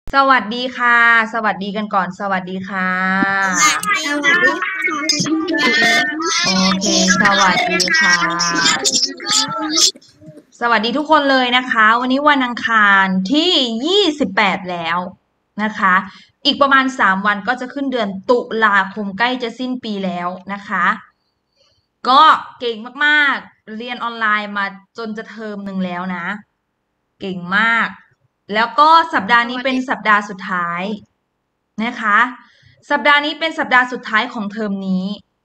สวัสดีค่ะ สวัสดีกันก่อน สวัสดีค่ะสวัสดีค่ะโอเค สวัสดีค่ะ สวัสดีทุกคนเลยนะคะ วันนี้วันอังคารที่28แล้วนะคะ อีกประมาณ3วันก็จะขึ้นเดือนตุลาคมใกล้จะสิ้นปีแล้วนะคะ ก็เก่งมากๆ เรียนออนไลน์มาจนจะเทอมหนึ่งแล้วนะ เก่งมาก แล้วก็สัปดาห์นี้เป็นสัปดาห์สุดท้ายนะคะ สัปดาห์นี้เป็นสัปดาห์สุดท้ายของเทอมนี้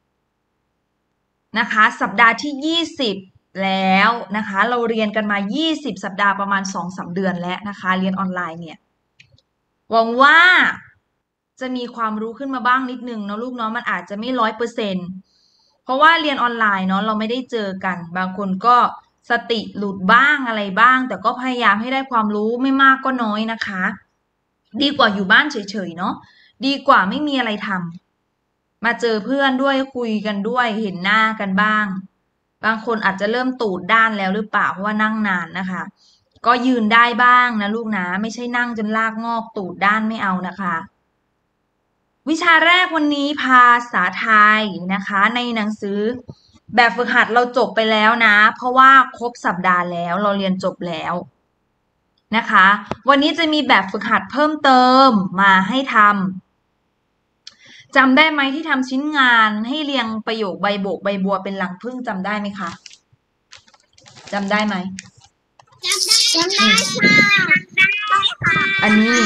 นะคะ สัปดาห์ที่20แล้วนะคะ เราเรียนกันมา20สัปดาห์ประมาณ2-3เดือนแล้วนะคะ เรียนออนไลน์เนี่ยหวังว่าจะมีความรู้ขึ้นมาบ้างนิดนึงเนาะลูกเนาะมันอาจจะไม่100%เพราะว่าเรียนออนไลน์เนาะเราไม่ได้เจอกันบางคนก็สติหลุดบ้างอะไรบ้างแต่ก็พยายามให้ได้ความรู้ไม่มากก็น้อยนะคะดีกว่าอยู่บ้านเฉยๆเนาะดีกว่าไม่มีอะไรทำมาเจอเพื่อนด้วยคุยกันด้วยเห็นหน้ากันบ้างบางคนอาจจะเริ่มตูดด้านแล้วหรือเปล่าเพราะว่านั่งนานนะคะก็ยืนได้บ้างนะลูกนะไม่ใช่นั่งจนลากงอกตูดด้านไม่เอานะคะวิชาแรกวันนี้ภาษาไทยนะคะในหนังสือแบบฝึกหัดเราจบไปแล้วนะเพราะว่าครบสัปดาห์แล้วเราเรียนจบแล้วนะคะวันนี้จะมีแบบฝึกหัดเพิ่มเติมมาให้ทำจำได้ไหมที่ทำชิ้นงานให้เรียงประโยคใบโบกใบบัวเป็นหลังผึ้งจำได้ไหมคะจำได้ไหมจำได้ค่ะอันนี้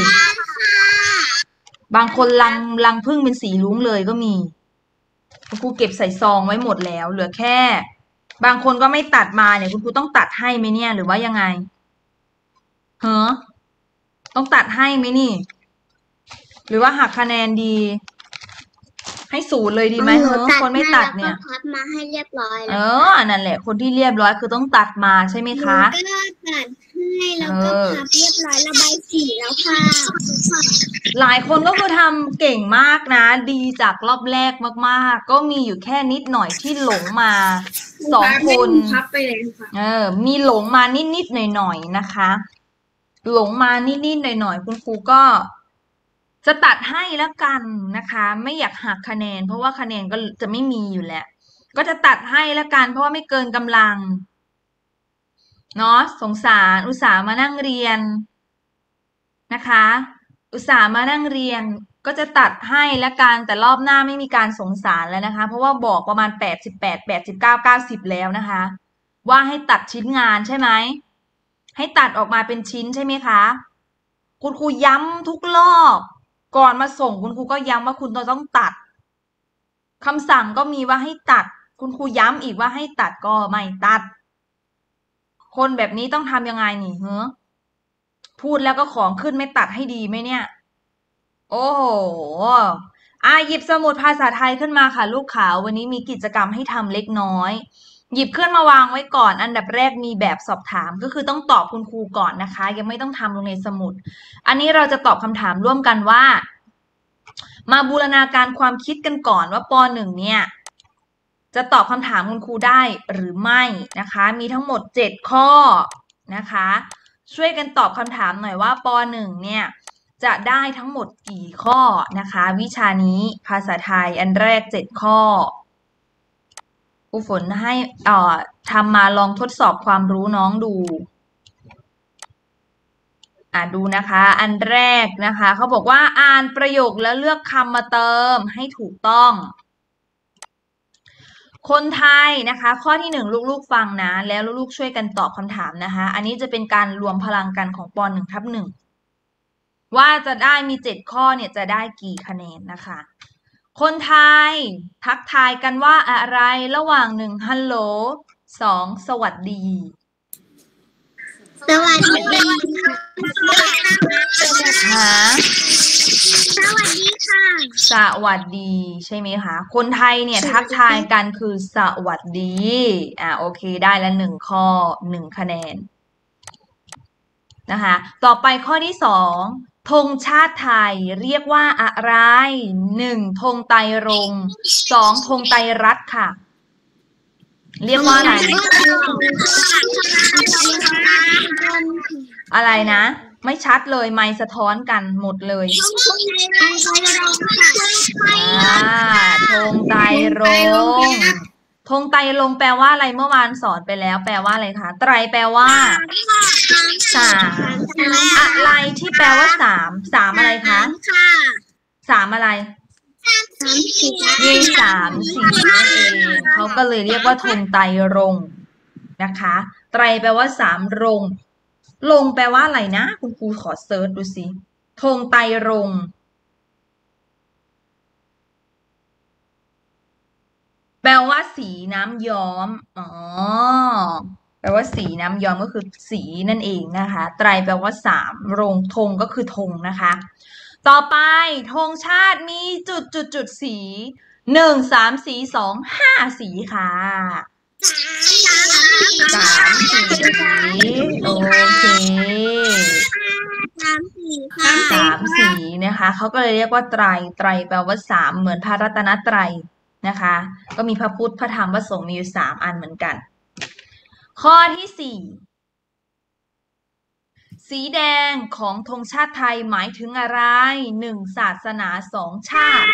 บางคนลังผึ้งเป็นสีลุ้งเลยก็มีคุณครูเก็บใส่ซองไว้หมดแล้วเหลือแค่บางคนก็ไม่ตัดมาเนี่ยคุณครูต้องตัดให้ไหมเนี่ยหรือว่ายังไงเฮ้อต้องตัดให้ไหมนี่หรือว่าหักคะแนนดีให้0เลยดีไหมเฮ้อคนไม่ตัดเนี่ยพับมาให้เรียบร้อยเอแล้วนั่นแหละคนที่เรียบร้อยคือต้องตัดมาใช่ไหมหนูคะก็ตัดให้เแล้วก็ออพับเรียบร้อยระบายสีแล้วค่ะหลายคนก็คือทำเก่งมากนะดีจากรอบแรกมากๆก็มีอยู่แค่นิดหน่อยที่หลงมา2คนพับไปเลยค่ะมีหลงมานิดๆหน่อยๆนะคะหลงมานิดๆหน่อยๆคุณครูก็จะตัดให้แล้วกันนะคะไม่อยากหักคะแนนเพราะว่าคะแนนก็จะไม่มีอยู่แล้วก็จะตัดให้แล้วกันเพราะว่าไม่เกินกำลังเนาะสงสารอุตส่าห์มานั่งเรียนนะคะอุตส่าห์มานั่งเรียนก็จะตัดให้แล้วกันแต่รอบหน้าไม่มีการสงสารแล้วนะคะเพราะว่าบอกประมาณ88 89 90แล้วนะคะว่าให้ตัดชิ้นงานใช่ไหมให้ตัดออกมาเป็นชิ้นใช่ไหมคะคุณครูย้ำทุกรอบก่อนมาส่งคุณครูก็ย้ำว่าคุณต้องตัดคำสั่งก็มีว่าให้ตัดคุณครูย้ำอีกว่าให้ตัดก็ไม่ตัดคนแบบนี้ต้องทำยังไงนี่เฮ้อพูดแล้วก็ของขึ้นไม่ตัดให้ดีไหมเนี่ยโอ้โหหยิบสมุดภาษาไทยขึ้นมาค่ะลูกขาววันนี้มีกิจกรรมให้ทำเล็กน้อยหยิบขึ้นมาวางไว้ก่อนอันดับแรกมีแบบสอบถามก็คือต้องตอบคุณครูก่อนนะคะยังไม่ต้องทำลงในสมุดอันนี้เราจะตอบคำถามร่วมกันว่ามาบูรณาการความคิดกันก่อนว่าป .1 เนี่ยจะตอบคำถามคุณครูได้หรือไม่นะคะมีทั้งหมด7ข้อนะคะช่วยกันตอบคำถามหน่อยว่าป .1 เนี่ยจะได้ทั้งหมดกี่ข้อนะคะวิชานี้ภาษาไทยอันแรก7ข้อครูฝนให้ทำมาลองทดสอบความรู้น้องดูดูนะคะอันแรกนะคะเขาบอกว่าอ่านประโยคแล้วเลือกคำมาเติมให้ถูกต้องคนไทยนะคะข้อที่1ลูกๆฟังนะแล้วลูกๆช่วยกันตอบคำถามนะคะอันนี้จะเป็นการรวมพลังกันของป .1/1 ว่าจะได้มี7ข้อเนี่ยจะได้กี่คะแนนนะคะคนไทยทักทายกันว่าอะไรระหว่าง1ฮัลโหล2สวัสดีสวัสดีค่ะสวัสดีค่ะสวัสดีใช่ไหมคะคนไทยเนี่ยทักทายกันคือสวัสดีโอเคได้ละ1ข้อ1คะแนนนะคะต่อไปข้อที่2ธงชาติไทยเรียกว่าอะไร1ธงไตรรงค์2ธงไตรรัตน์ค่ะเรียกว่าอะไรอะไรนะไม่ชัดเลยไมค์สะท้อนกันหมดเลยธงไตรรงค์ธงไตรรงค์แปลว่าอะไรเมื่อวานสอนไปแล้วแปลว่าอะไรคะไตรแปลว่าสามอะไรที่แปลว่าสามสามอะไรคะสามอะไรมีสามสีนั่นเองเขาก็เลยเรียกว่าธงไตรรงค์นะคะไตรแปลว่าสามรงค์รงค์แปลว่าอะไรนะคุณครูขอเซิร์ชดูสิธงไตรรงค์แปลว่าสีน้ำย้อมอ๋อแปลว่าสีน้ำย้อมก็คือสีนั่นเองนะคะไตรแปลว่าสามรงค์ธงก็คือธงนะคะต่อไปธงชาติมีจุดสี1 3 4 2 5สีค่ะ3 สีโอเค3 สีนะคะเขาก็เลยเรียกว่าไตรไตรแปลว่าสามเหมือนพระรัตนตรัยนะคะก็มีพระพุทธพระธรรมพระสงฆ์มีอยู่3 อันเหมือนกันข้อที่4สีแดงของธงชาติไทยหมายถึงอะไร1ศาสนา2ชาติ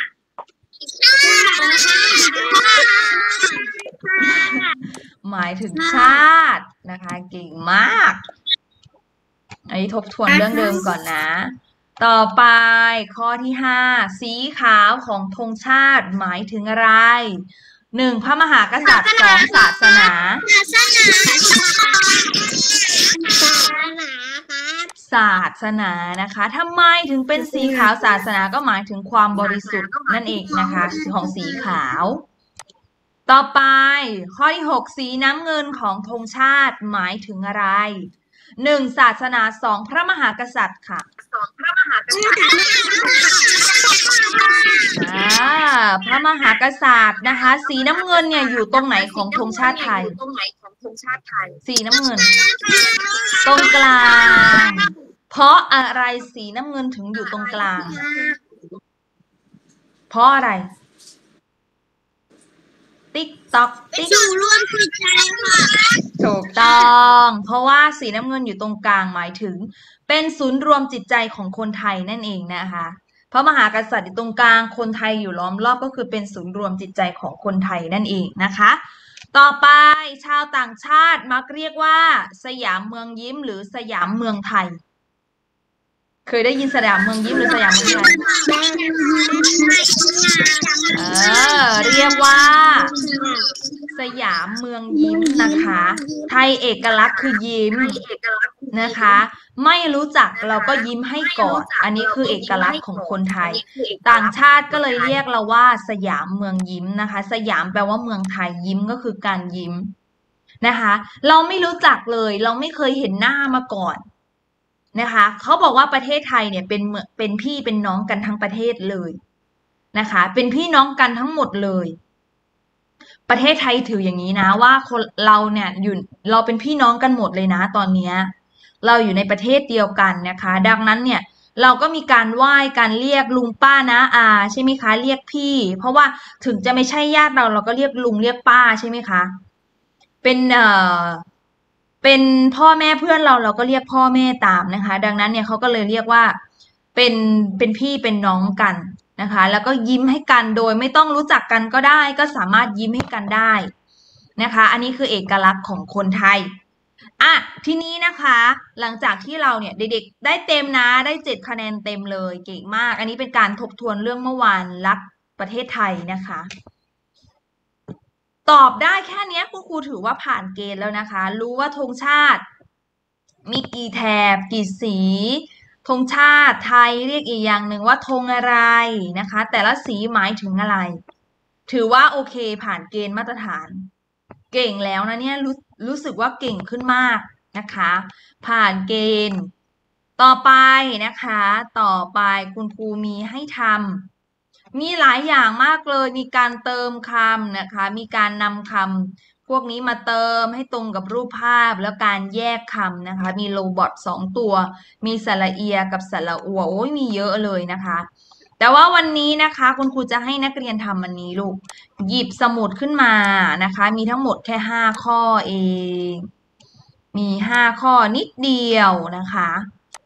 หมายถึงชาตินะคะเก่งมากอันนี้ทบทวนเรื่องเดิมก่อนนะต่อไปข้อที่5สีขาวของธงชาติหมายถึงอะไร1พระมหากษัตริย์2ศาสนาศาสนานะคะทำไมถึงเป็นสีขาวศาสนาก็หมายถึงความบริสุทธิ์นั่นเองนะคะของสีขาวต่อไปข้อที่6สีน้ำเงินของธงชาติหมายถึงอะไร1ศาสนา2พระมหากษัตริย์ค่ะพระมหากษัตริย์นะคะสีน้ำเงินเนี่ยอยู่ตรงไหนของธงชาติไทยสีน้ำเงินตรงกลางเพราะอะไรสีน้ำเงินถึงอยู่ตรงกลางเพราะอะไรติ๊กต๊อกติ๊กรวมจิตใจค่ะถูกต้องเพราะว่าสีน้ำเงินอยู่ตรงกลางหมายถึงเป็นศูนย์รวมจิตใจของคนไทยนั่นเองนะคะพระมหากษัตริย์อยู่ตรงกลางคนไทยอยู่ล้อมรอบก็คือเป็นศูนย์รวมจิตใจของคนไทยนั่นเองนะคะต่อไปชาวต่างชาติมักเรียกว่าสยามเมืองยิ้มหรือสยามเมืองไทยเคยได้ยินสยามเมืองยิ้มหรือสยามเมืองไทยเรียกว่าสยามเมืองยิ้มนะคะไทยเอกลักษณ์คือยิ้มนะคะไม่รู้จักเราก็ยิ้มให้ก่อนอันนี้คือเอกลักษณ์ของคนไทยต่างชาติก็เลยเรียกเราว่าสยามเมืองยิ้มนะคะสยามแปลว่าเมืองไทยยิ้มก็คือการยิ้มนะคะเราไม่รู้จักเลยเราไม่เคยเห็นหน้ามาก่อนนะคะเขาบอกว่าประเทศไทยเนี่ยเป็นพี่เป็นน้องกันทั้งประเทศเลยนะคะเป็นพี่น้องกันทั้งหมดเลยประเทศไทยถืออย่างนี้นะว่าคนเราเนี่ยเราเป็นพี่น้องกันหมดเลยนะตอนนี้เราอยู่ในประเทศเดียวกันนะคะดังนั้นเนี่ยเราก็มีการไหว้การเรียกลุงป้าน้าอาใช่ไหมคะเรียกพี่เพราะว่าถึงจะไม่ใช่ญาติเราก็เรียกลุงเรียกป้าใช่ไหมคะเป็นพ่อแม่เพื่อนเราก็เรียกพ่อแม่ตามนะคะดังนั้นเนี่ยเขาก็เลยเรียกว่าเป็นพี่เป็นน้องกันนะคะแล้วก็ยิ้มให้กันโดยไม่ต้องรู้จักกันก็ได้ก็สามารถยิ้มให้กันได้นะคะอันนี้คือเอกลักษณ์ของคนไทยทีนี้นะคะหลังจากที่เราเนี่ยเด็กๆได้เต็มนะได้7คะแนนเต็มเลยเก่งมากอันนี้เป็นการทบทวนเรื่องเมื่อวานรักประเทศไทยนะคะตอบได้แค่นี้คุณครูถือว่าผ่านเกณฑ์แล้วนะคะรู้ว่าธงชาติมีกี่แถบกี่สีธงชาติไทยเรียกอีกอย่างหนึ่งว่าธงอะไรนะคะแต่ละสีหมายถึงอะไรถือว่าโอเคผ่านเกณฑ์มาตรฐานเก่งแล้วนะเนี่ยรู้สึกว่าเก่งขึ้นมากนะคะผ่านเกณฑ์ต่อไปนะคะต่อไปคุณครูมีให้ทำมีหลายอย่างมากเลยมีการเติมคำนะคะมีการนำคำพวกนี้มาเติมให้ตรงกับรูปภาพแล้วการแยกคำนะคะมีโรบอท2ตัวมีสระเอียกับสระอัวโอ้ยมีเยอะเลยนะคะแต่ว่าวันนี้นะคะคุณครูจะให้นักเรียนทำวันนี้ลูกหยิบสมุดขึ้นมานะคะมีทั้งหมดแค่5ข้อเองมี5ข้อนิดเดียวนะคะ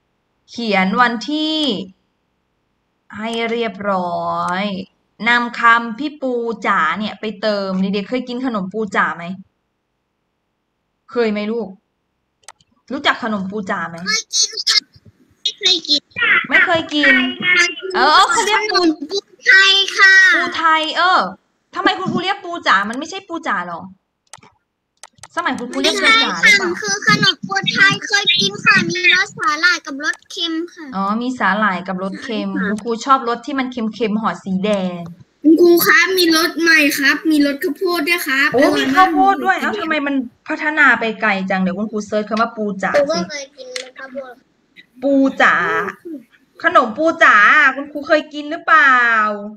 เขียนวันที่ให้เรียบร้อยนำคำพี่ปูจ๋าเนี่ยไปเติมเด็กๆเคยกินขนมปูจ๋าไหมเคยไหมลูกรู้จักขนมปูจ๋าไหมเคยกินค่ะไม่เคยกินไม่เคยกินเขาเรียกปูไทยค่ะปูไทยทำไมคุณครูเรียกปูจ๋ามันไม่ใช่ปูจ๋าหรอสมัยคุณครูเรียกปูจ๋าหรือเปล่าคือขนมปูไทยเคยกินค่ะมีรสสาหร่ายกับรสเค็มค่ะมีสาหร่ายกับรสเค็มคุณครูชอบรสที่มันเค็มๆห่อสีแดงคุณครูครับมีรสใหม่ครับมีรสข้าวโพดด้วยครับมีข้าวโพดด้วยทำไมมันพัฒนาไปไกลจังเดี๋ยวคุณครูเซิร์ชคำว่าปูจ๋าสิเคยกินข้าวโพดปูจ๋าขนมปูจ๋าคุณครูเคยกินหรือเปล่า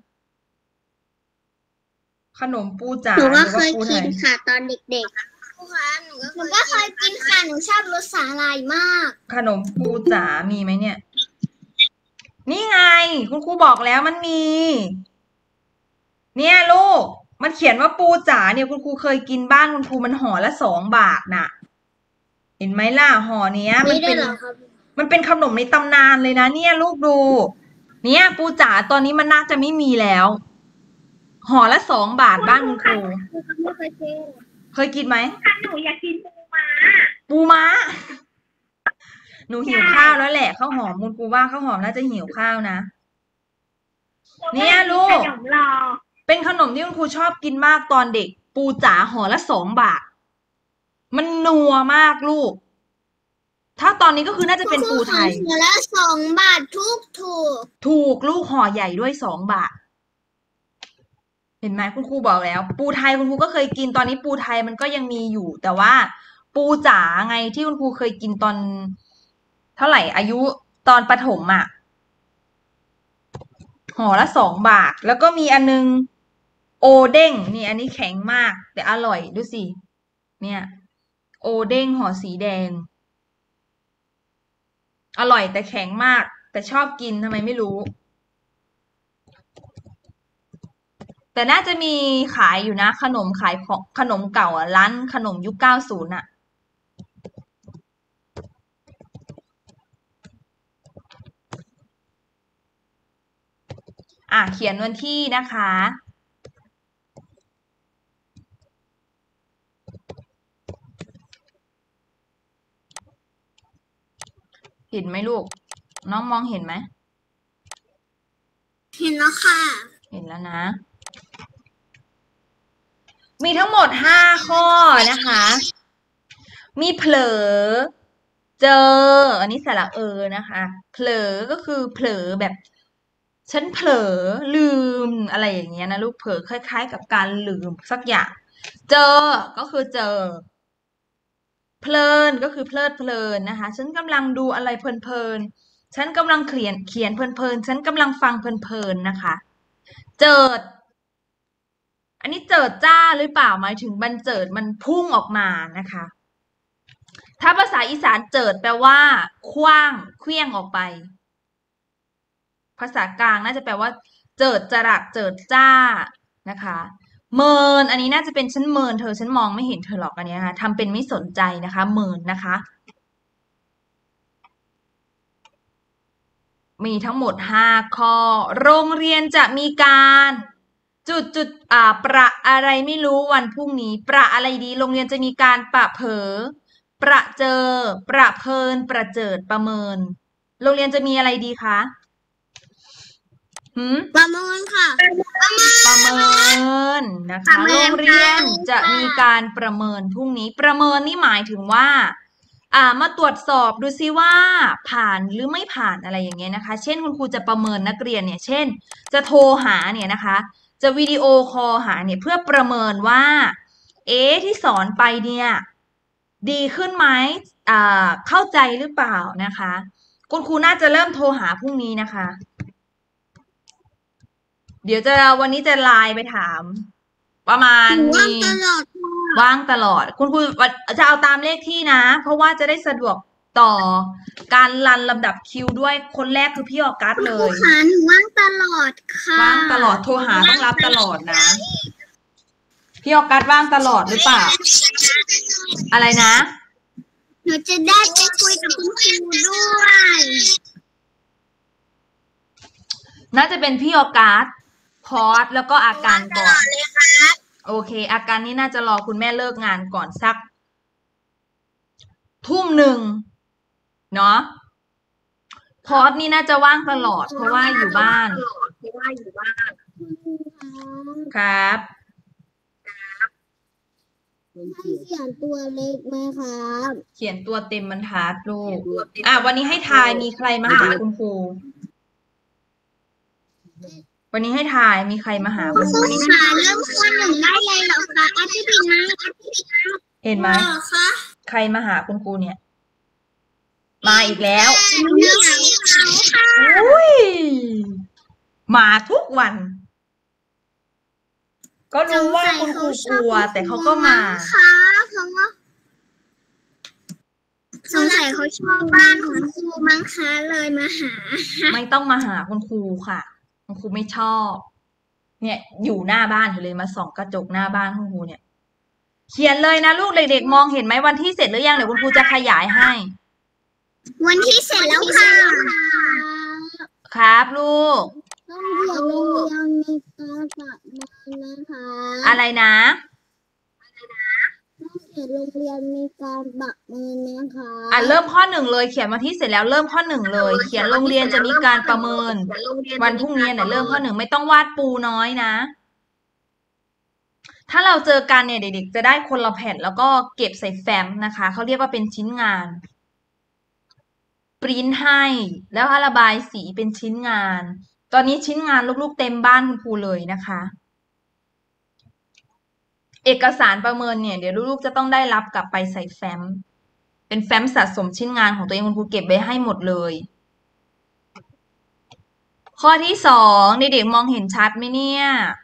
ขนมปูจ๋าหนูก็เคยกินค่ะตอนเด็กๆครูคะหนูก็เคยกินค่ะหนูชอบรสสาหร่ายมากขนมปูจ๋ามีไหมเนี่ยนี่ไงคุณครูบอกแล้วมันมีเนี่ยลูกมันเขียนว่าปูจ๋าเนี่ยคุณครูเคยกินบ้านคุณครูมันห่อละ2 บาทน่ะเห็นไหมล่ะห่อเนี้ยมันเป็นขนมในตำนานเลยนะเนี่ยลูกดูเนี่ยปูจ๋าตอนนี้มันน่าจะไม่มีแล้วห่อละ2 บาทบ้านคุณครูเคยกินไหมหนูอยากกินปูม้าหนูหิวข้าวแล้วแหละข้าวหอมคุณครูว่าข้าวหอมน่าจะหิวข้าวนะเนี่ยลูกเป็นขนมที่คุณครูชอบกินมากตอนเด็กปูจ๋าห่อละ2 บาทมันนัวมากลูกถ้าตอนนี้ก็คือน่าจะเป็นปูไทยห่อละ2 บาทถูกลูกห่อใหญ่ด้วย2 บาทเห็นไหมคุณครูบอกแล้วปูไทยคุณครูก็เคยกินตอนนี้ปูไทยมันก็ยังมีอยู่แต่ว่าปูจ๋าไงที่คุณครูเคยกินตอนเท่าไหร่อายุตอนประถมอ่ะห่อละ2 บาทแล้วก็มีอันนึงโอเด้งนี่อันนี้แข็งมากแต่อร่อยดูสิเนี่ยโอเด้งห่อสีแดงอร่อยแต่แข็งมากแต่ชอบกินทำไมไม่รู้แต่น่าจะมีขายอยู่นะขนมขายของขนมเก่าร้านขนมยุค90อ่ะเขียนวันที่นะคะเห็นไหมลูกน้องมองเห็นไหมเห็นแล้วค่ะเห็นแล้วนะมีทั้งหมด5 ข้อนะคะมีเผลอเจออันนี้สระนะคะเผลอก็คือเผลอแบบฉันเผลอลืมอะไรอย่างเงี้ยนะลูกเผลอคล้ายๆกับการลืมสักอย่างเจอก็คือเจอเพลินก็คือเพลิดเพลินนะคะฉันกำลังดูอะไรเพลินๆฉันกำลังเขียนเพลินๆฉันกำลังฟังเพลินๆนะคะเจิดอันนี้เจิดจ้าหรือเปล่าหมายถึงบันเจิดมันพุ่งออกมานะคะถ้าภาษาอีสานเจิดแปลว่าคว้างเคลี้ยงออกไปภาษากลางน่าจะแปลว่าเจิดจรัสเจิดจ้านะคะเมินอันนี้น่าจะเป็นฉันเมินเธอฉันมองไม่เห็นเธอหรอกอันนี้นะคะทำเป็นไม่สนใจนะคะเมินนะคะมีทั้งหมด5 ข้อโรงเรียนจะมีการประอะไรไม่รู้วันพรุ่งนี้ประอะไรดีโรงเรียนจะมีการประเผอประเจอประเพลินประเจิดประเมินโรงเรียนจะมีอะไรดีคะประเมินค่ะประเมินนะคะโรงเรียนจะมีการประเมินพรุ่งนี้ประเมินนี่หมายถึงว่ามาตรวจสอบดูซิว่าผ่านหรือไม่ผ่านอะไรอย่างเงี้ยนะคะเช่นคุณครูจะประเมินนักเรียนเนี่ยเช่นจะโทรหาเนี่ยนะคะจะวิดีโอคอลหาเนี่ยเพื่อประเมินว่าที่สอนไปเนี่ยดีขึ้นไหมเข้าใจหรือเปล่านะคะคุณครูน่าจะเริ่มโทรหาพรุ่งนี้นะคะเดี๋ยววันนี้จะไลน์ไปถามประมาณว่างตลอดคุณครูจะเอาตามเลขที่นะเพราะว่าจะได้สะดวกต่อการรันลำดับคิวด้วยคนแรกคือพี่ออกัสเลยว่างตลอดค่ะว่างตลอดโทรหาต้องรับตลอดนะพี่ออกัสว่างตลอดหรือเปล่าอะไรนะหนูจะได้ไปคุยกับคุณครูด้วยน่าจะเป็นพี่ออกัสพอสแล้วก็อาการก่อนโอเค อาการนี้น่าจะรอคุณแม่เลิกงานก่อนสักทุ่มหนึ่งเนาะพอสนี่น่าจะว่างตลอดเพราะว่าอยู่บ้านครับให้เขียนตัวเล็กไหมครับเขียนตัวเต็มบรรทัดลูกวันนี้ให้ทายมีใครมาหาคุณครูวันนี้ให้ทายมีใครมาหาคุณครูค่ะเริ่มข้อหนึ่งได้เลยเหรอคะอาทิตย์นะเห็นไหมใครมาหาคุณครูเนี่ย มาอีกแล้ว อุ้ยมาทุกวัน ก็รู้ว่าคุณครูกลัวแต่เขาก็มาค่ะเพราะว่าสงสัยเขาชอบบ้านของครูมั้งคะเลยมาหาไม่ต้องมาหาคุณครูค่ะคุณครูไม่ชอบ เนี่ยอยู่หน้าบ้านอยู่เลยมาส่องกระจกหน้าบ้านคุณครูเนี่ย เขียนเลยนะลูกเด็กๆมองเห็นไหมวันที่เสร็จหรือยังเดี๋ยวคุณครูจะขยายให้วันที่เสร็จแล้วค่ะครับลูกต้องเรียนโรงเรียนมีการปรับมานะคะอะไรนะต้องเขียนโรงเรียนมีการปรับมือนะคะเริ่มข้อหนึ่งเลยเขียนวันที่เสร็จแล้วเริ่มข้อหนึ่งเลย เขียนโรงเรียนจะมีการประเมิน วันพรุ่งนี้เนี่ยเริ่มข้อหนึ่งไม่ต้องวาดปูน้อยนะ ถ้าเราเจอกันเนี่ยเด็กๆจะได้คนละแผ่นแล้วก็เก็บใส่แฟ้มนะคะเขาเรียกว่าเป็นชิ้นงานปริ้นให้แล้วระบายสีเป็นชิ้นงาน ตอนนี้ชิ้นงานลูกๆเต็มบ้านคุณครูเลยนะคะ เอกสารประเมินเนี่ยเดี๋ยวลูกๆจะต้องได้รับกลับไปใส่แฟ้มเป็นแฟ้มสะสมชิ้นงานของตัวเองคุณครูเก็บไว้ให้หมดเลย ข้อที่สองเด็กๆมองเห็นชัดไหมเนี่ย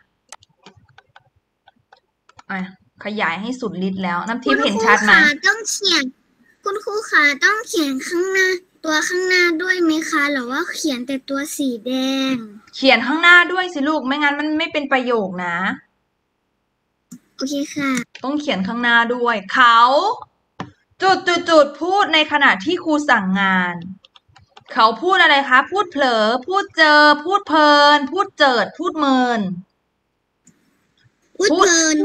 ขยายให้สุดฤทธิ์แล้วน้ำทิพย์เห็นชัดไหมต้องเขียนคุณครูคะต้องเขียนข้างหน้าตัวข้างหน้าด้วยไหมคะหรือว่าเขียนแต่ตัวสีแดงเขียนข้างหน้าด้วยสิลูกไม่งั้นมันไม่เป็นประโยคนะโอเคค่ะต้องเขียนข้างหน้าด้วยเขาจุดพูดในขณะที่ครูสั่งงานเขาพูดอะไรคะพูดเผลอพูดเจอพูดเพลินพูดเจิดพูดเมินพูดเพลิน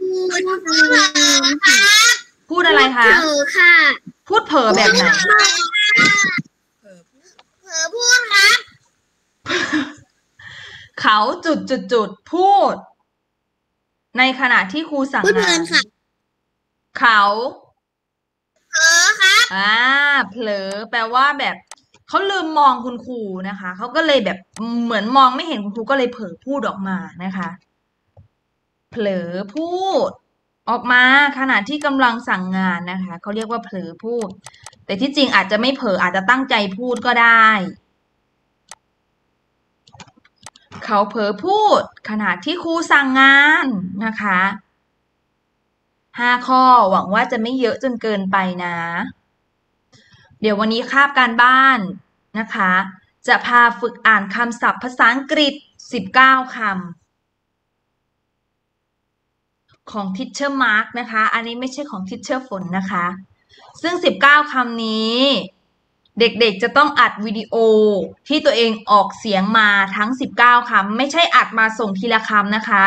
พูดอะไรคะเผลอค่ะพูดเผลอแบบไหนเผลอพูดครับเขาจุดพูดในขณะที่ครูสั่งงานเขาเผลอครับเผลอแปลว่าแบบเขาลืมมองคุณครูนะคะเขาก็เลยแบบเหมือนมองไม่เห็นคุณครูก็เลยเผลอพูดออกมานะคะเผลอพูดออกมาขณะที่กำลังสั่งงานนะคะเขาเรียกว่าเผลอพูดแต่ที่จริงอาจจะไม่เผลออาจจะตั้งใจพูดก็ได้เขาเผลอพูดขณะที่ครูสั่งงานนะคะ5 ข้อหวังว่าจะไม่เยอะจนเกินไปนะเดี๋ยววันนี้คาบการบ้านนะคะจะพาฝึกอ่านคำศัพท์ภาษาอังกฤษ19 คำของ Teacher Mark นะคะอันนี้ไม่ใช่ของ Teacher ฝนนะคะซึ่ง19 คำนี้เด็กๆจะต้องอัดวิดีโอที่ตัวเองออกเสียงมาทั้ง19 คำไม่ใช่อัดมาส่งทีละคำนะคะ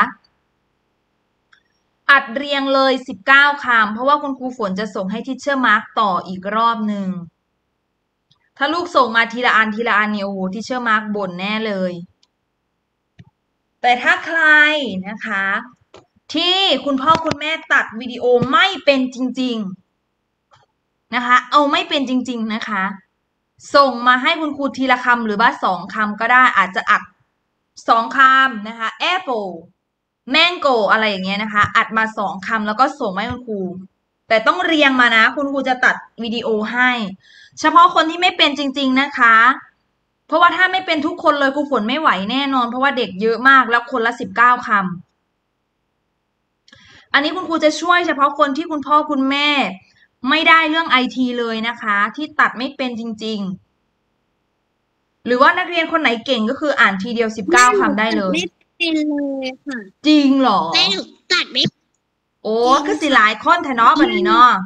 อัดเรียงเลย19 คำเพราะว่าคุณครูฝนจะส่งให้ Teacher Mark ต่ออีกรอบหนึ่งถ้าลูกส่งมาทีละอันเนี่ยโอ้โหTeacher Markบ่นแน่เลยแต่ถ้าใครนะคะที่คุณพ่อคุณแม่ตัดวิดีโอไม่เป็นจริงๆนะคะเอาไม่เป็นจริงๆนะคะส่งมาให้คุณครูทีละคำหรือว่า2 คำก็ได้อาจจะอัด2 คำนะคะ apple mango อะไรอย่างเงี้ยนะคะอัดมา2 คำแล้วก็ส่งให้คุณครูแต่ต้องเรียงมานะคุณครูจะตัดวิดีโอให้เฉพาะคนที่ไม่เป็นจริงๆนะคะเพราะว่าถ้าไม่เป็นทุกคนเลยครูฝนไม่ไหวแน่นอนเพราะว่าเด็กเยอะมากแล้วคนละ19 คำอันนี้คุณครูจะช่วยเฉพาะคนที่คุณพ่อคุณแม่ไม่ได้เรื่อง IT เลยนะคะที่ตัดไม่เป็นจริงๆหรือว่านักเรียนคนไหนเก่งก็คืออ่านทีเดียว19 คำได้เลยไม่เป็นเลยค่ะจริงเหรอแม่ตัดไม่โอ้คือสิหลายคนแท้เนาะบัดนี้เนาะ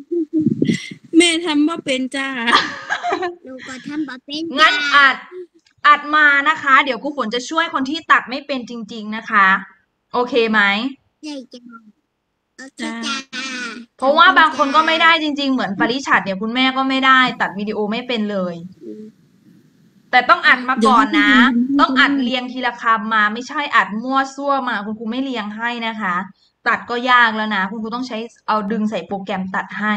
แม่ทำบ่เป็นจ้าหนูก็ทำบ่เป็นงั้นอัดอัดมานะคะ เดี๋ยวครูฝนจะช่วยคนที่ตัดไม่เป็นจริงๆนะคะ โอเคไหมใหญ่จังโอเคจ้าเพราะว่าบางคนก็ไม่ได้จริงๆเหมือนปริชัดเนี่ยคุณแม่ก็ไม่ได้ตัดวิดีโอไม่เป็นเลย แต่ต้องอัดมาก่อนนะ ต้องอัดเรียงทีละคำมาไม่ใช่อัดมั่วซั่วมาคุณครูไม่เรียงให้นะคะ ตัดก็ยากแล้วนะคุณครูต้องใช้เอาดึงใส่โปรแกรมตัดให้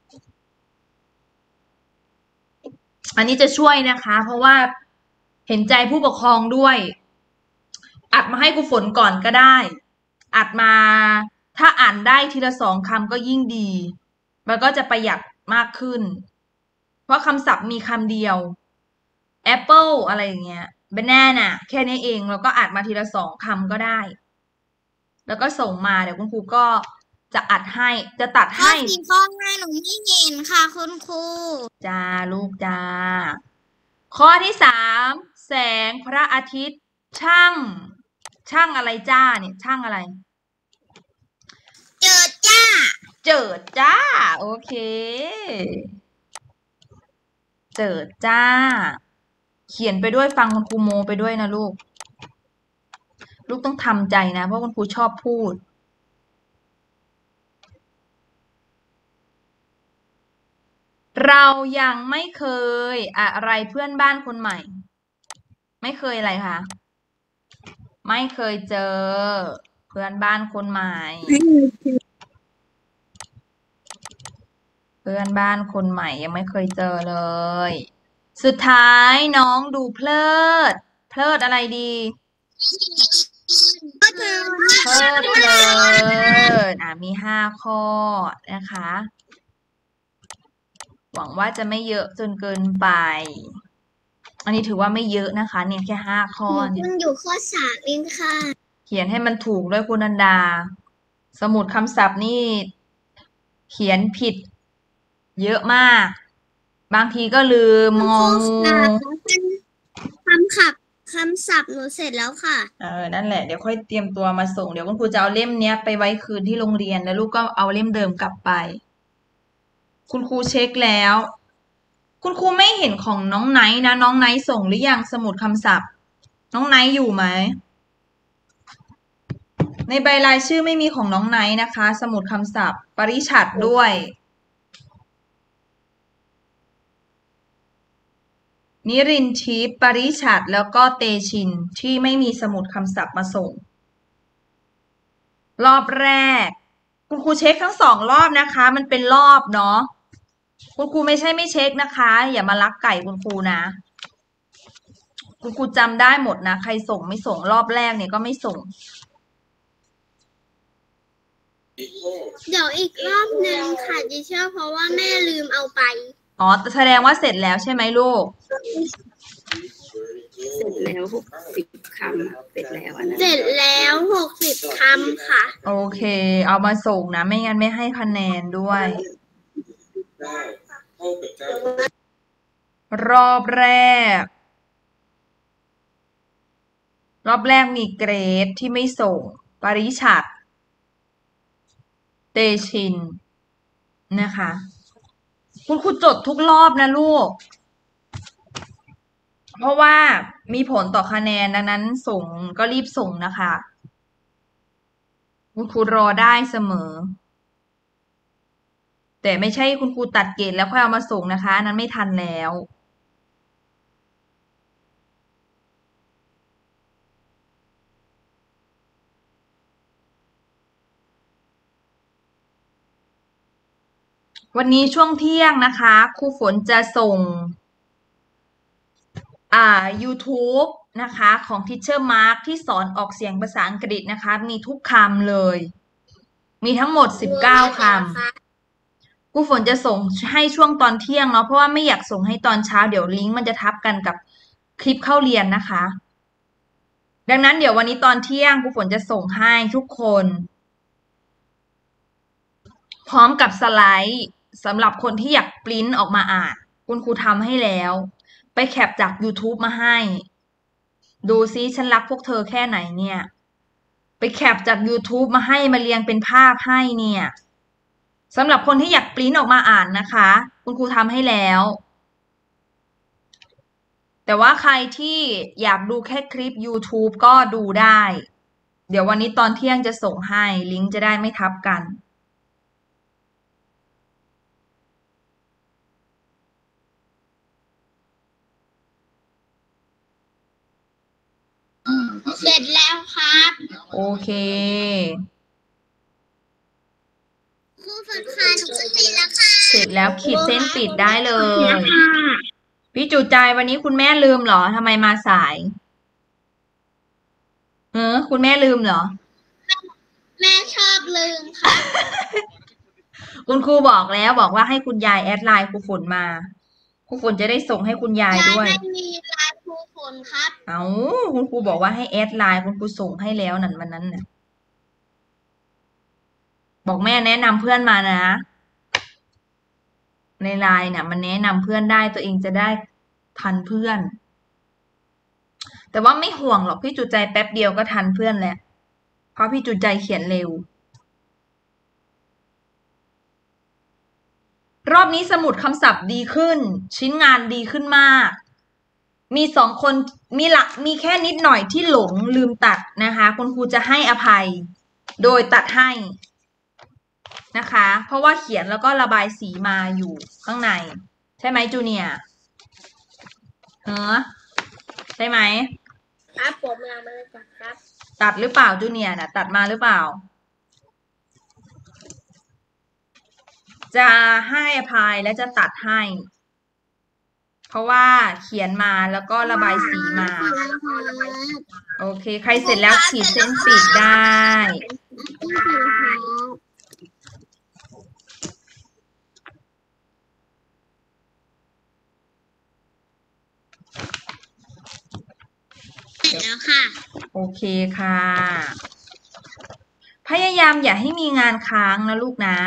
อันนี้จะช่วยนะคะ เพราะว่าเห็นใจผู้ปกครองด้วย อัดมาให้ครูฝนก่อนก็ได้ อัดมาถ้าอ่านได้ทีละ2 คำก็ยิ่งดี มันก็จะประหยัดมากขึ้น เพราะคำศัพท์มีคำเดียว Apple อะไรอย่างเงี้ย banana แค่นี้เองแล้วก็อัดมาทีละ2 คำก็ได้ แล้วก็ส่งมาเดี๋ยวคุณครูก็จะอัดให้จะตัดข้อให้สี่ข้อห้าหนูไม่เห็นค่ะคุณครูจ้าลูกจ้า ข้อที่3แสงพระอาทิตย์ช่างอะไรจ้าเนี่ยช่างอะไรเจอจ้าเจิดจ้า โอเค เจิดจ้า เขียนไปด้วยฟังคุณครูโมไปด้วยนะลูก ลูกต้องทำใจนะเพราะคุณครูชอบพูด เรายังไม่เคยอะไรเพื่อนบ้านคนใหม่ ไม่เคยอะไรคะไม่เคยเจอ เพื่อนบ้านคนใหม่ เพื่อนบ้านคนใหม่ยังไม่เคยเจอเลย สุดท้ายน้องดูเพลิดอะไรดี เพลิดเพลินมี5 ข้อนะคะ หวังว่าจะไม่เยอะจนเกินไป อันนี้ถือว่าไม่เยอะนะคะ เนี่ยแค่5 ข้อเนี่ยคุณอยู่ข้อสามเองค่ะเขียนให้มันถูกด้วยคุณนันดา สมุดคำศัพท์นี่ เขียนผิด เยอะมาก บางทีก็ลืมงองูคำศัพท์หนูเสร็จแล้วค่ะนั่นแหละเดี๋ยวค่อยเตรียมตัวมาส่งเดี๋ยวคุณครูจะเอาเล่มเนี้ยไปไว้คืนที่โรงเรียนแล้วลูกก็เอาเล่มเดิมกลับไป คุณครูเช็คแล้ว คุณครูไม่เห็นของน้องไนท์นะน้องไนท์ส่งหรือยังสมุดคำศัพท์ น้องไนท์อยู่ไหม ในใบรายชื่อไม่มีของน้องไนท์นะคะ สมุดคำศัพท์ ปริชัดด้วย นิรินทร์ทิพย์ปริชัดแล้วก็เตชินที่ไม่มีสมุดคำศัพท์มาส่ง รอบแรก คุณครูเช็คทั้ง2 รอบนะคะ มันเป็นรอบเนาะคุณครูไม่ใช่ไม่เช็คนะคะ อย่ามาลักไก่คุณครูนะ คุณครูจำได้หมดนะใครส่งไม่ส่งรอบแรกเนี่ยก็ไม่ส่งเดี๋ยวอีกรอบหนึ่งค่ะดิเชอร์เพราะว่าแม่ลืมเอาไปอ๋อแสดงว่าเสร็จแล้วใช่ไหมลูกเสร็จแล้ว60 คำเสร็จแล้วอันนั้นเสร็จแล้ว60 คำค่ะโอเค เอามาส่งนะ ไม่งั้นไม่ให้คะแนนด้วย รอบแรก รอบแรกมีเกรดที่ไม่ส่ง ปริชัด เตชิน นะคะ คุณครูจดทุกรอบนะลูก เพราะว่ามีผลต่อคะแนนดังนั้นส่งก็รีบส่งนะคะ คุณครูรอได้เสมอ แต่ไม่ใช่คุณครูตัดเกรดแล้วค่อยเอามาส่งนะคะอันนั้นไม่ทันแล้ว วันนี้ช่วงเที่ยงนะคะครูฝนจะส่งYouTube นะคะของ Teacher Mark ที่สอนออกเสียงภาษาอังกฤษนะคะ มีทุกคำเลย มีทั้งหมด19 คำครูฝนจะส่งให้ช่วงตอนเที่ยงเนาะเพราะว่าไม่อยากส่งให้ตอนเช้าเดี๋ยวลิงก์มันจะทับกันกับคลิปเข้าเรียนนะคะ ดังนั้นเดี๋ยววันนี้ตอนเที่ยงครูฝนจะส่งให้ทุกคน พร้อมกับสไลด์สำหรับคนที่อยากปริ้นออกมาอ่านคุณครูทำให้แล้ว ไปแคปจาก YouTube มาให้ ดูซิฉันรักพวกเธอแค่ไหนเนี่ย ไปแคปจาก YouTube มาให้มาเรียงเป็นภาพให้เนี่ยสำหรับคนที่อยากปริ้นออกมาอ่านนะคะ คุณครูทำให้แล้วแต่ว่าใครที่อยากดูแค่คลิป YouTube ก็ดูได้ เดี๋ยววันนี้ตอนเที่ยงจะส่งให้ลิงก์จะได้ไม่ทับกันเสร็จแล้วครับโอเคครูฝึกค่ะหนูก็เสร็จแล้วค่ะเสร็จแล้วขีดเส้นปิดได้เลย พี่จุใจวันนี้คุณแม่ลืมเหรอทำไมมาสายคุณแม่ลืมเหรอแม่ชอบลืมค่ะคุณครูบอกแล้วบอกว่าให้คุณยายแอดไลน์ครูฝนมาครูฝนจะได้ส่งให้คุณยายยายด้วยไม่มีไลน์ครูฝนครับเอาคุณครูบอกว่าให้แอดไลน์คุณครูส่งให้แล้วนั่นวันนั้นน่ะบอกแม่แนะนำเพื่อนมานะ ในไลน์น่ะมันแนะนำเพื่อนได้ตัวเองจะได้ทันเพื่อน แต่ว่าไม่ห่วงหรอกพี่จุใจแป๊บเดียวก็ทันเพื่อนแล้วเพราะพี่จุใจเขียนเร็ว รอบนี้สมุดคำศัพท์ดีขึ้น ชิ้นงานดีขึ้นมาก มี2 คนมีแค่นิดหน่อยที่หลงลืมตัดนะคะ คุณครูจะให้อภัย โดยตัดให้นะคะ เพราะว่าเขียนแล้วก็ระบายสีมาอยู่ข้างใน ใช่ไหมจูเนียร์ใช่ไหมครับผมยังไม่ได้จัดครับตัดหรือเปล่าจูเนียร์น่ะ ตัดมาหรือเปล่า จะให้อภัยและจะตัดให้ เพราะว่าเขียนมาแล้วก็ระบายสีมา โอเค ใครเสร็จแล้วขีดเส้นปิดได้เสร็จแล้วค่ะโอเคค่ะ พยายามอย่าให้มีงานค้างนะลูกนะ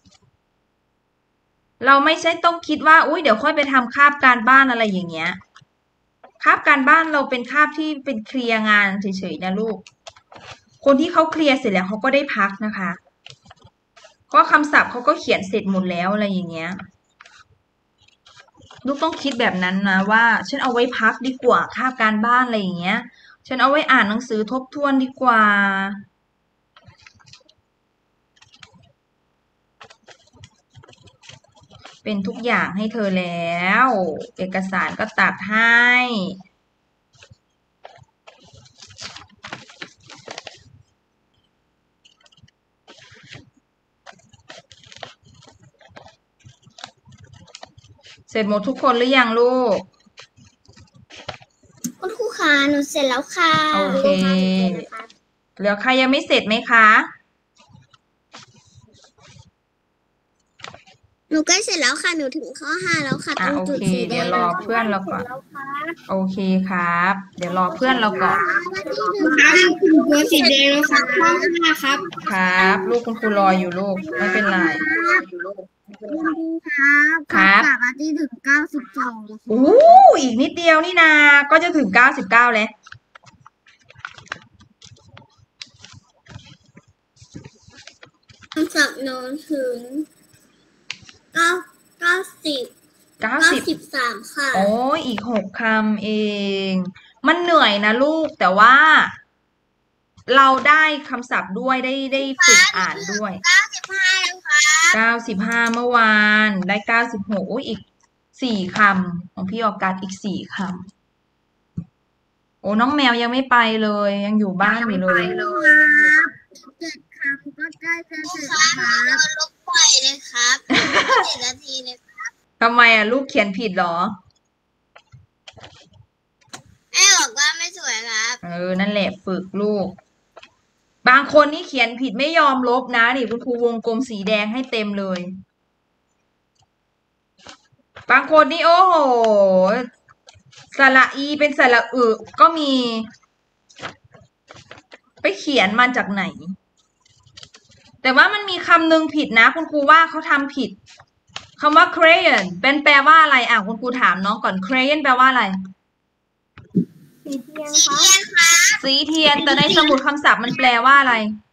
เราไม่ใช่ต้องคิดว่าอุ้ยเดี๋ยวค่อยไปทำคาบการบ้านอะไรอย่างเงี้ย คาบการบ้านเราเป็นคาบที่เป็นเคลียร์งานเฉยๆนะลูก คนที่เขาเคลียร์เสร็จแล้วเขาก็ได้พักนะคะ เพราะคำศัพท์เขาก็เขียนเสร็จหมดแล้วอะไรอย่างเงี้ย ลูกต้องคิดแบบนั้นนะว่าฉันเอาไว้พักดีกว่าคาบการบ้านอะไรอย่างเงี้ย ฉันเอาไว้อ่านหนังสือทบทวนดีกว่า เป็นทุกอย่างให้เธอแล้ว เอกสารก็ตัดให้ เสร็จหมดทุกคนหรือยังลูกคุณครูคะหนูเสร็จแล้วค่ะโอเค เหลือใครยังไม่เสร็จไหมคะหนูใกล้เสร็จแล้วค่ะ หนูถึงข้อ 5แล้วค่ะตรงโอจุดเคสีแดเดี๋ยวงรอเพื่อนเราก่อนแล้วค่ะโอเคครับ เดี๋ยวรอเพื่อนเราก่อนตัวสีแดงแล้วค่ะข้อ 5ครับครับ ลูกคุณครูรออยู่ลูก ไม่เป็นไรครับครับอาทิตย์ถึง92 อู้อีกนิดเดียวนี่นา ก็จะถึง99แล้วคำศัพท์โน้นถึง93 ค่ะโอ้ยอีก6 คำเอง มันเหนื่อยนะลูก แต่ว่า เราได้คำศัพท์ด้วยได้ฝึกอ่านด้วย 95แล้วค่ะ 95เมื่อวาน ได้96โอ้ยอีก4 คำของพี่ออกัสอีก4 คำ โอ้น้องแมวยังไม่ไปเลย ยังอยู่บ้านอยู่เลย 7 คำก็ใกล้จะเสร็จแล้วครับลบปล่อยเลยครับ7 นาทีเลยทำไมลูกเขียนผิดเหรอแม่บอกว่าไม่สวยครับนั่นแหละฝึกลูก บางคนนี่เขียนผิดไม่ยอมลบนะนี่คุณครูวงกลมสีแดงให้เต็มเลย บางคนนี่โอ้โหสระอีเป็นสระอึก็มี ไปเขียนมาจากไหน แต่ว่ามันมีคำหนึ่งผิดนะคุณครูว่าเขาทำผิดคำว่า crayon เป็นแปลว่าอะไรคุณครูถามน้องก่อน crayon แปลว่าอะไรสีเทียนครับสีเทียนแต่ในสมุดคำศัพท์มันแปลว่าอะไร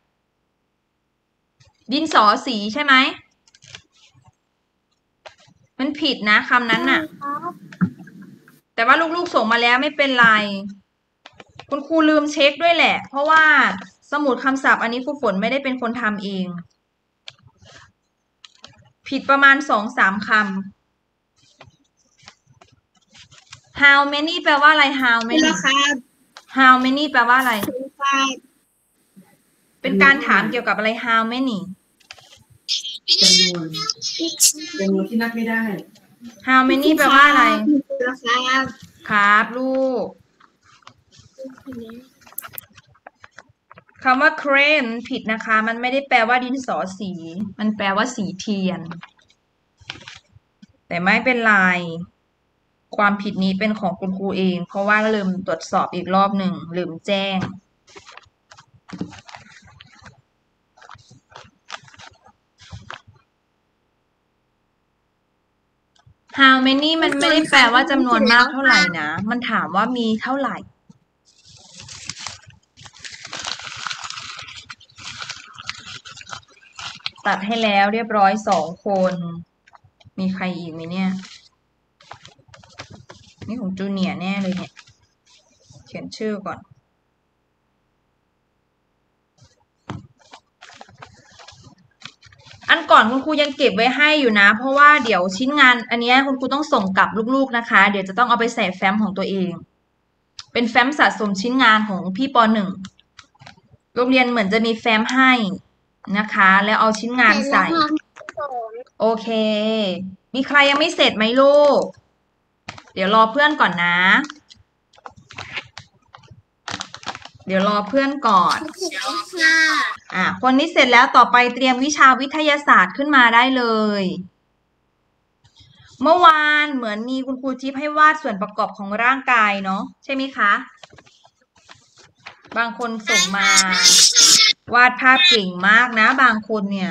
ดินสอสีใช่ไหม มันผิดนะคำนั้นน่ะแต่ว่าลูกๆส่งมาแล้วไม่เป็นไรคุณครูลืมเช็คด้วยแหละเพราะว่าสมุดคำศัพท์อันนี้ครูฝนไม่ได้เป็นคนทำเองผิดประมาณ2-3 คำ how many แปลว่าอะไร how คุณ many ครับ how many แปลว่าอะไรคุณครับเป็นการถามเกี่ยวกับอะไร how many จำนวนที่นับไม่ได้ how many แปลว่าอะไรคุณครับครับลูกคำว่า crane ผิดนะคะ มันไม่ได้แปลว่าดินสอสี มันแปลว่าสีเทียน แต่ไม่เป็นไร ความผิดนี้เป็นของคุณครูเอง เพราะว่าลืมตรวจสอบอีกรอบหนึ่งลืมแจ้ง how many มันไม่ได้แปลว่าจำนวนมากเท่าไหร่นะ มันถามว่ามีเท่าไหร่ ตัดให้แล้วเรียบร้อย2 คน มีใครอีกไหมเนี่ย นี่ของจูเนียร์แน่เลยเนี่ย เขียนชื่อก่อน อันก่อนคุณครูยังเก็บไว้ให้อยู่นะ เพราะว่าเดี๋ยวชิ้นงานอันนี้คุณครูต้องส่งกลับลูกๆนะคะ เดี๋ยวจะต้องเอาไปใส่แฟ้มของตัวเอง เป็นแฟ้มสะสมชิ้นงานของพี่ป.1 โรงเรียนเหมือนจะมีแฟ้มให้นะคะ แล้วเอาชิ้นงานใส่ โอเค มีใครยังไม่เสร็จไหมลูก เดี๋ยวรอเพื่อนก่อนนะ เดี๋ยวรอเพื่อนก่อน คนนี้เสร็จแล้วต่อไปเตรียมวิชาวิทยาศาสตร์ขึ้นมาได้เลย เมื่อวานเหมือนมีคุณครูจิ๊บให้วาดส่วนประกอบของร่างกายเนาะใช่ไหมคะ บางคนส่งมาวาดภาพเก่งมากนะบางคนเนี่ย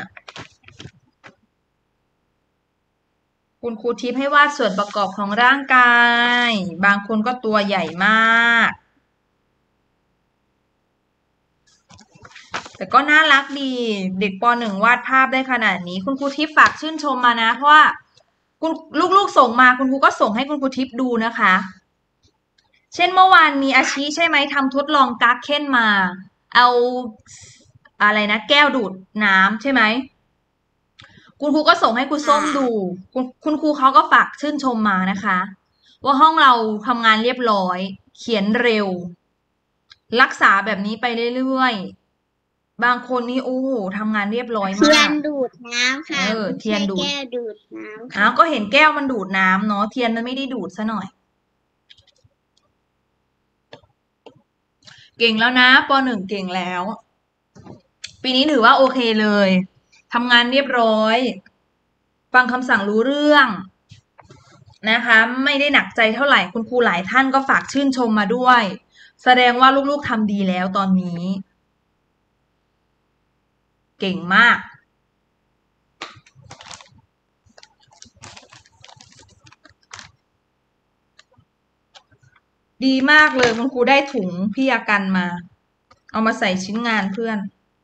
คุณครูทิพย์ให้วาดส่วนประกอบของร่างกาย บางคนก็ตัวใหญ่มาก แต่ก็น่ารักดี เด็กป.1 วาดภาพได้ขนาดนี้ คุณครูทิพย์ฝากชื่นชมมานะ เพราะว่าคุณลูกๆส่งมาคุณครูก็ส่งให้คุณครูทิพย์ดูนะคะ เช่นเมื่อวานมีอาชีใช่ไหมทำทดลองกั๊กเค้นมา เอาอะไรนะแก้วดูดน้ำใช่ไหมคุณครูก็ส่งให้ครูส้มดู คุณครูเขาก็ฝากชื่นชมมานะคะ ว่าห้องเราทำงานเรียบร้อย เขียนเร็ว รักษาแบบนี้ไปเรื่อยๆบางคนนี่โอ้โหทำงานเรียบร้อยมากเทียนดูดน้ำค่ะเทียนดูดแก้วดูดน้ำอ้าวก็เห็นแก้วมันดูดน้ำเนาะเทียนมันไม่ได้ดูดซะหน่อย เก่งแล้วนะป.1 เก่งแล้ว ปีนี้ถือว่าโอเคเลยทำงานเรียบร้อย ฟังคำสั่งรู้เรื่องนะคะ ไม่ได้หนักใจเท่าไหร่คุณครูหลายท่านก็ฝากชื่นชมมาด้วย แสดงว่าลูกๆทำดีแล้วตอนนี้ เก่งมาก ดีมากเลยคุณครูได้ถุงพี่อากันมา เอามาใส่ชิ้นงานเพื่อน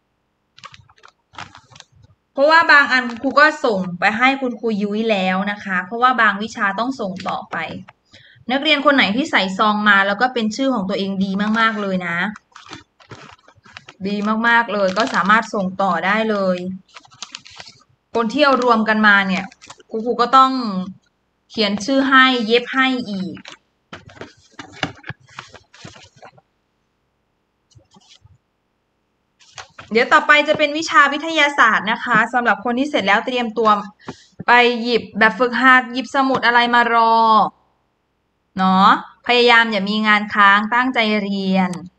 เพราะว่าบางอันครูก็ส่งไปให้คุณครูยุ้ยแล้วนะคะ เพราะว่าบางวิชาต้องส่งต่อไป นักเรียนคนไหนที่ใส่ซองมาแล้วก็เป็นชื่อของตัวเองดีมากๆเลยนะ ดีมากๆเลยก็สามารถส่งต่อได้เลย คนที่เอารวมกันมาเนี่ยครูก็ต้องเขียนชื่อให้เย็บให้อีก เดี๋ยวต่อไปจะเป็นวิชาวิทยาศาสตร์นะคะสำหรับคนที่เสร็จแล้วเตรียมตัวไปหยิบแบบฝึกหัดหยิบสมุดอะไรมารอเนาะพยายามอย่ามีงานค้างตั้งใจเรียน